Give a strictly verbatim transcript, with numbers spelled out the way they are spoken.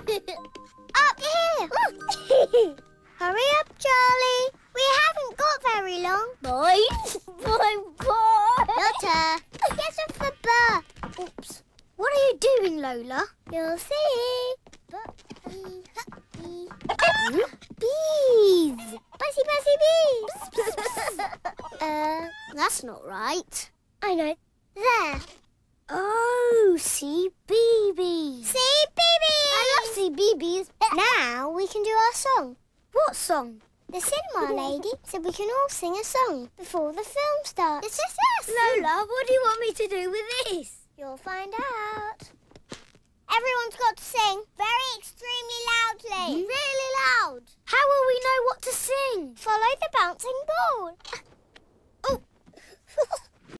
Up here! Hurry up, Charlie. We haven't got very long. Boys, boy, boy. Lotta, get off the bar. Oops. What are you doing, Lola? You'll see. Bees. Buzzy, buzzy bees. uh, That's not right. I know. There. Oh, C B B. See, babies. I love C B Bs. Now we can do our song. What song? The cinema lady said we can all sing a song before the film starts. Yes, yes, yes. Lola, what do you want me to do with this? You'll find out. Everyone's got to sing very extremely loudly. Really loud. How will we know what to sing? Follow the bouncing ball. Oh.